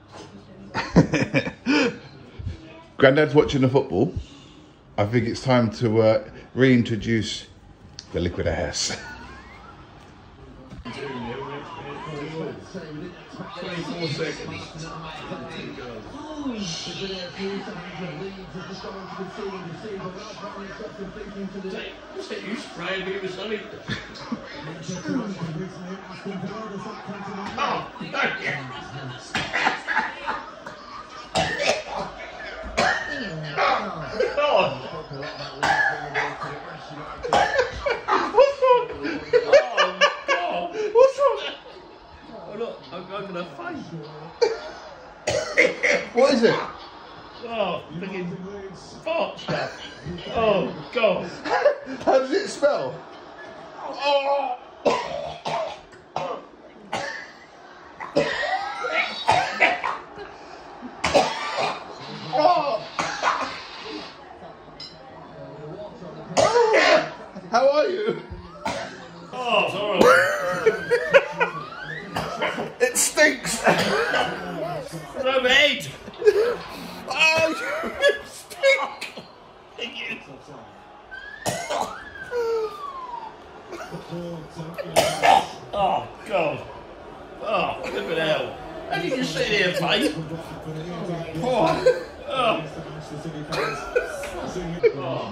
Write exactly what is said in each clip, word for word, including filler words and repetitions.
Grandad's watching the football. I think it's time to uh, reintroduce the liquid ass. twenty-four seconds. You sprayed me with something. Oh, yeah. I'm gonna fight. What is it? Oh, freaking fart stuff. Oh, God. How does it smell? Oh. Oh. How are you? Oh, it's horrible. It stinks. No head. Oh, you stink. Oh, God. Oh, look at hell. How did you sit here, mate? Oh. Oh. Oh.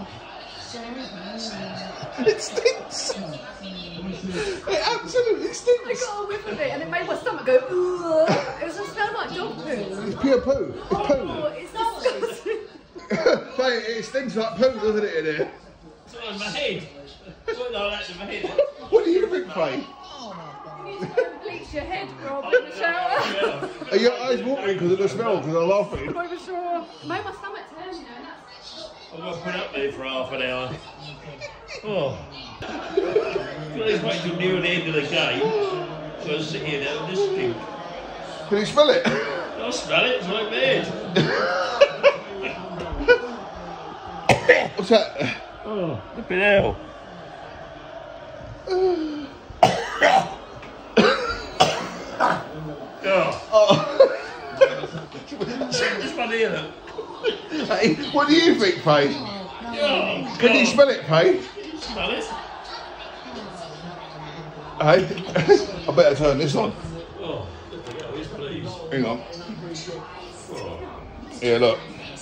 It stinks. It absolutely stinks. I got a whiff of it and it made my stomach go, ugh. It was just smelled like dog poo. It's pure poo. It's Oh, poo. it's disgusting. Mate, it stinks like poo, doesn't it, in here? It's on my head. It's like that to my head. What do you think, Faye? You need to go and bleach your head, Rob, in the shower. Are your eyes watering because of the smell, because I'm laughing? I'm not even sure. It made my stomach turn, you know. And that's... I've got to put up there for half an hour. Oh. Please wait till near the end of the game. So I'll sit here now and this stink. Can you smell it? I'll smell it, it's like bad. What's that? Oh, look at hell. Oh. This one here, look. Hey, what do you think, Faye? Oh, Can you smell it, Faye? Smell it? Hey, I better turn this on. Oh, look at hell, yes please. Hang on. Oh. Yeah, look.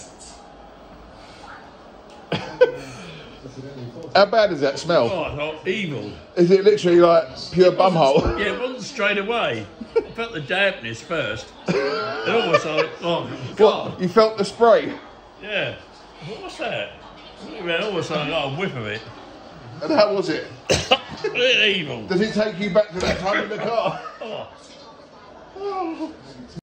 How bad does that smell? Oh, not evil. Is it literally like pure bumhole? Yeah, it wasn't straight away. I felt the dampness first. It almost like, oh, God. What? You felt the spray? Yeah. What was that? It almost like oh, a whiff of it. And how was it? Evil. Does it take you back to that time in the car? Oh. Oh.